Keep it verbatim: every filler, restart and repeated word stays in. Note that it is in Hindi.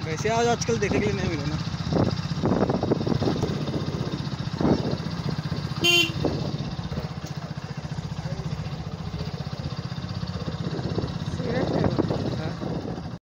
वैसे आज आजकल देखने के लिए नहीं मिले ना।